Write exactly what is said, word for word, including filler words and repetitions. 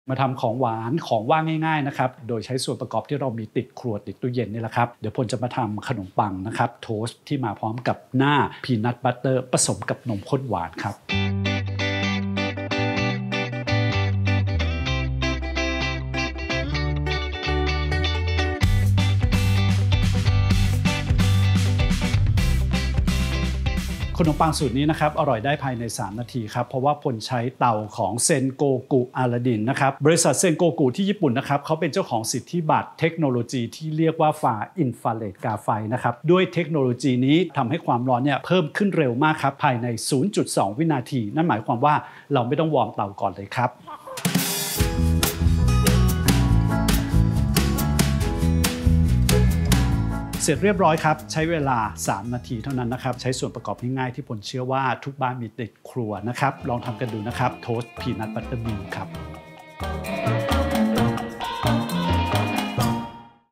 มาทำของหวานของว่างง่ายๆนะครับโดยใช้ส่วนประกอบที่เรามีติดครัวติดตู้เย็นนี่แหละครับเดี๋ยวพลจะมาทำขนมปังนะครับโทสต์ที่มาพร้อมกับหน้าพีนัทบัตเตอร์ผสมกับนมข้นหวานครับขนมปังสูตรนี้นะครับอร่อยได้ภายในสามนาทีครับเพราะว่าพลใช้เตาของเซนโกกุอาราดินนะครับบริษัทเซนโกกุที่ญี่ปุ่นนะครับเขาเป็นเจ้าของสิทธิบัตรเทคโนโลยีที่เรียกว่าฟาอินฟราเรดกาไฟนะครับด้วยเทคโนโลยีนี้ทำให้ความร้อนเนี่ยเพิ่มขึ้นเร็วมากครับภายใน ศูนย์จุดสอง วินาทีนั่นหมายความว่าเราไม่ต้องวอร์มเตาก่อนเลยครับเสร็จเรียบร้อยครับใช้เวลาสามนาทีเท่านั้นนะครับใช้ส่วนประกอบง่ายๆที่ผมเชื่อว่าทุกบ้านมีติดครัวนะครับลองทำกันดูนะครับโทสต์พีนัทบัตเตอร์มิลค์ครับ